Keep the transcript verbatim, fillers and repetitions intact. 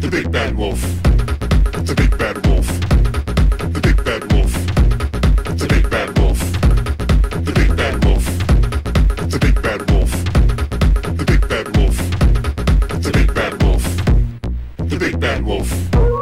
The big bad wolf. The big bad wolf. The big bad wolf. The big bad wolf. The big bad wolf. The big bad wolf. The big bad wolf. The big bad wolf. The big bad wolf.